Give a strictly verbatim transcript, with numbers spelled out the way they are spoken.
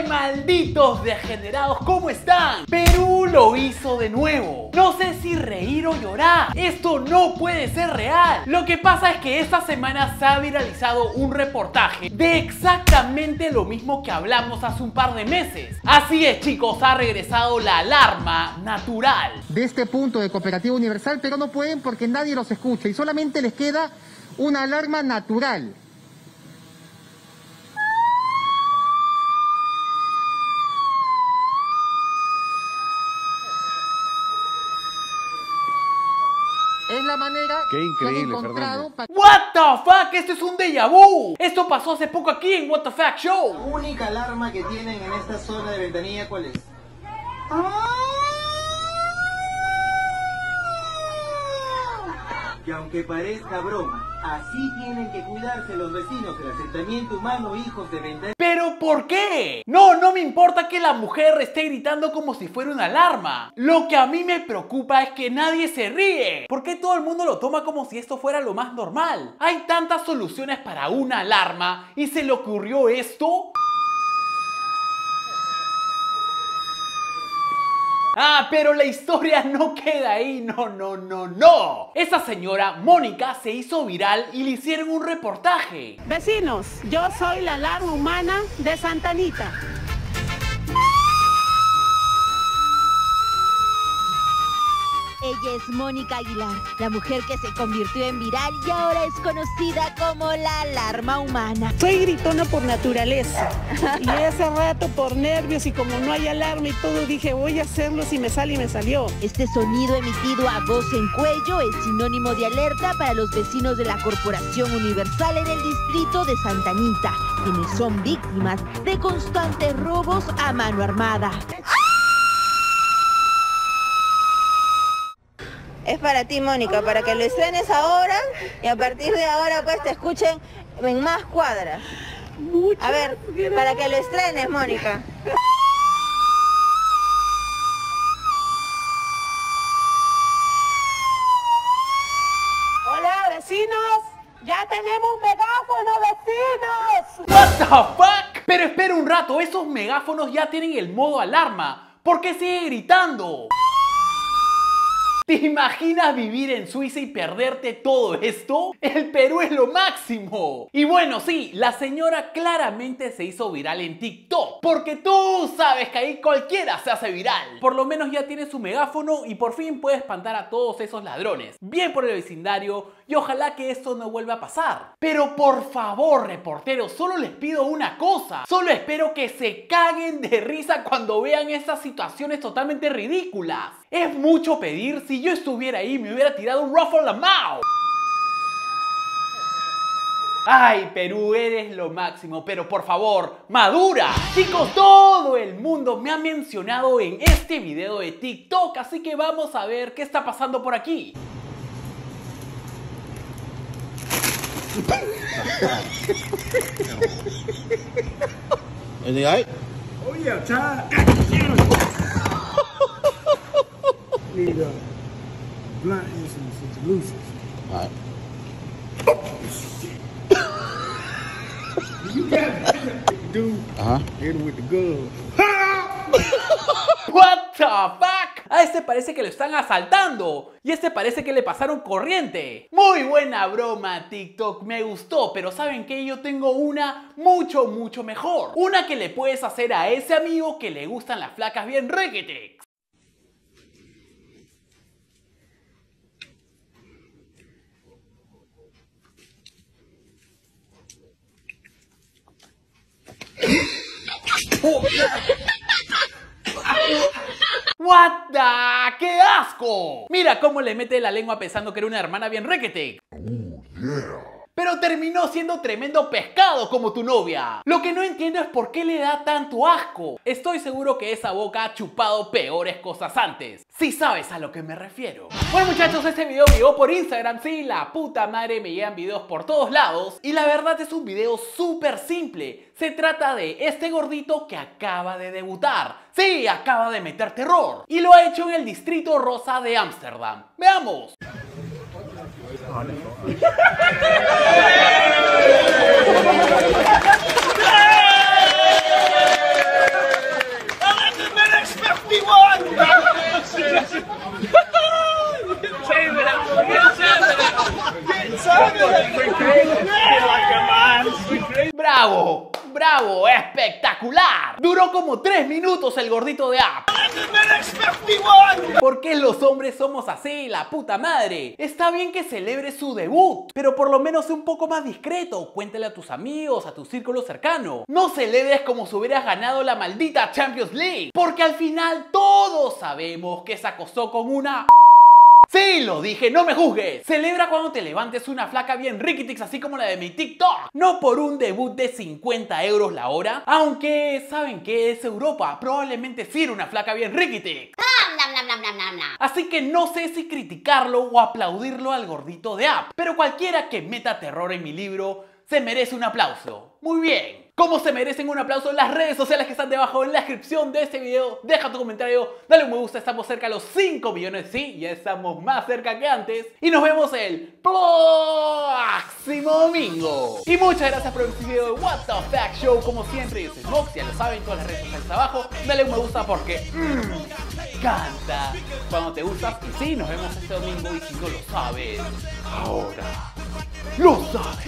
malditos degenerados! ¿Cómo están? Perú lo hizo de nuevo. No sé si reír o llorar. Esto no puede ser real. Lo que pasa es que esta semana se ha viralizado un reportaje de exactamente lo mismo que hablamos hace un par de meses. Así es, chicos, ha regresado la alarma natural de este punto de cooperativa universal, pero no pueden porque nadie los escucha y solamente les queda una alarma natural. Es la manera Qué increíble, que han encontrado Fernando. What the fuck, esto es un déjà vu. Esto pasó hace poco aquí en What the Fuck Show. La única alarma que tienen en esta zona de ventanilla, ¿cuál es? Que aunque parezca broma, así tienen que cuidarse los vecinos del asentamiento humano, hijos de ventanilla. ¿Pero por qué? No, no me importa que la mujer esté gritando como si fuera una alarma. Lo que a mí me preocupa es que nadie se ríe. ¿Por qué todo el mundo lo toma como si esto fuera lo más normal? Hay tantas soluciones para una alarma y se le ocurrió esto. Ah, pero la historia no queda ahí, no, no, no, no. Esa señora, Mónica, se hizo viral y le hicieron un reportaje. Vecinos, yo soy la alarma humana de Santa Anita. Ella es Mónica Aguilar, la mujer que se convirtió en viral y ahora es conocida como la alarma humana. Soy gritona por naturaleza y hace rato por nervios y como no hay alarma y todo dije voy a hacerlo si me sale y me salió. Este sonido emitido a voz en cuello es sinónimo de alerta para los vecinos de la Corporación Universal en el distrito de Santa Anita, quienes son víctimas de constantes robos a mano armada. Es para ti, Mónica, para que lo estrenes ahora y a partir de ahora pues te escuchen en más cuadras. Muchas A ver, gracias. para que lo estrenes, Mónica. Hola, vecinos. Ya tenemos megáfono, vecinos. What the fuck? Pero espera un rato, esos megáfonos ya tienen el modo alarma. ¿Por qué sigue gritando? ¿Te imaginas vivir en Suiza y perderte todo esto? El Perú es lo máximo. Y bueno, sí, la señora claramente se hizo viral en TikTok, porque tú sabes que ahí cualquiera se hace viral. Por lo menos ya tiene su megáfono y por fin puede espantar a todos esos ladrones. Bien por el vecindario y ojalá que esto no vuelva a pasar. Pero por favor, reporteros, solo les pido una cosa. Solo espero que se caguen de risa cuando vean estas situaciones totalmente ridículas. Es mucho pedir. Si yo estuviera ahí me hubiera tirado un ruffle la mouth. Ay, Perú, eres lo máximo, pero por favor, madura. Chicos, todo el mundo me ha mencionado en este video de TikTok, así que vamos a ver qué está pasando por aquí. Anything all right? Oh yeah, child. Need uh, blunt and some, some solutions. All right. You got it, dude. Uh-huh. Hit him with the glove. What the fuck? A este parece que lo están asaltando y este parece que le pasaron corriente. Muy buena broma, TikTok, me gustó, pero ¿saben qué? Yo tengo una mucho, mucho mejor. Una que le puedes hacer a ese amigo que le gustan las flacas bien requetex. What the... ¡Qué asco! Mira cómo le mete la lengua pensando que era una hermana bien requete. Pero terminó siendo tremendo pescado como tu novia. Lo que no entiendo es por qué le da tanto asco. Estoy seguro que esa boca ha chupado peores cosas antes. Si sabes a lo que me refiero. Bueno, muchachos, este video me llegó por Instagram. Sí, la puta madre, me llegan videos por todos lados. Y la verdad es un video súper simple. Se trata de este gordito que acaba de debutar. Sí, acaba de meter terror. Y lo ha hecho en el Distrito Rosa de Ámsterdam. Veamos. ¡espectacular! Duró como tres minutos el gordito de App. ¿Por qué los hombres somos así, la puta madre? Está bien que celebre su debut, pero por lo menos sé un poco más discreto. Cuéntale a tus amigos, a tu círculo cercano. No celebres como si hubieras ganado la maldita Champions League, porque al final todos sabemos que se acostó con una... Sí, lo dije, no me juzgues. Celebra cuando te levantes una flaca bien riquitix, así como la de mi TikTok. No por un debut de cincuenta euros la hora. Aunque, ¿saben qué? Es Europa. Probablemente sí era una flaca bien riquitix. Así que no sé si criticarlo o aplaudirlo al gordito de App. Pero cualquiera que meta terror en mi libro se merece un aplauso. Muy bien. ¿Cómo se merecen un aplauso? Las redes sociales que están debajo en la descripción de este video. Deja tu comentario, dale un me gusta, estamos cerca a los cinco millones, sí, ya estamos más cerca que antes. Y nos vemos el próximo domingo. Y muchas gracias por ver este video de What the Fact Show. Como siempre, yo soy Mox, ya lo saben, todas las redes sociales abajo. Dale un me gusta porque mmm, canta cuando te gusta. Y sí, nos vemos este domingo y si no lo sabes, ahora lo sabes.